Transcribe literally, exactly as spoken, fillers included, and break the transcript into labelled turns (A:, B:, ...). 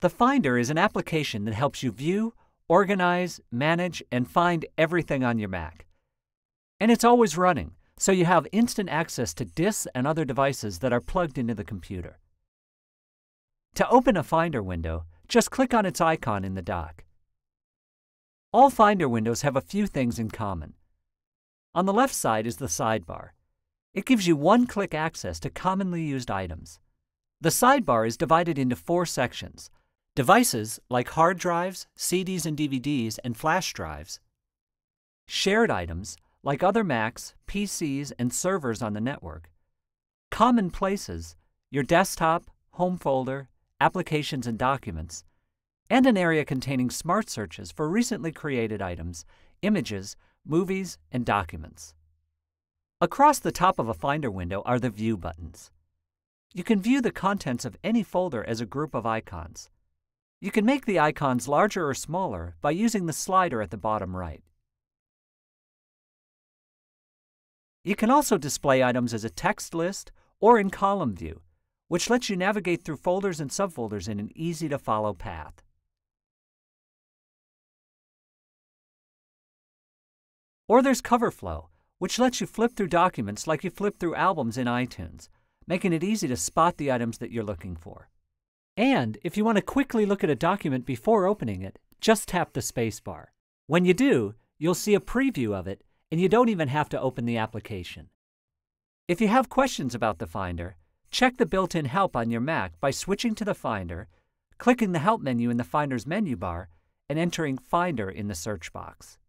A: The Finder is an application that helps you view, organize, manage, and find everything on your Mac. And it's always running, so you have instant access to disks and other devices that are plugged into the computer. To open a Finder window, just click on its icon in the dock. All Finder windows have a few things in common. On the left side is the sidebar. It gives you one-click access to commonly used items. The sidebar is divided into four sections: devices like hard drives, C Ds and D V Ds, and flash drives; shared items like other Macs, P Cs, and servers on the network; common places, your desktop, home folder, applications and documents; and an area containing smart searches for recently created items, images, movies, and documents. Across the top of a Finder window are the View buttons. You can view the contents of any folder as a group of icons. You can make the icons larger or smaller by using the slider at the bottom right. You can also display items as a text list or in column view, which lets you navigate through folders and subfolders in an easy-to-follow path. Or there's Cover Flow, which lets you flip through documents like you flip through albums in iTunes, making it easy to spot the items that you're looking for. And if you want to quickly look at a document before opening it, just tap the spacebar. When you do, you'll see a preview of it, and you don't even have to open the application. If you have questions about the Finder, check the built-in help on your Mac by switching to the Finder, clicking the Help menu in the Finder's menu bar, and entering Finder in the search box.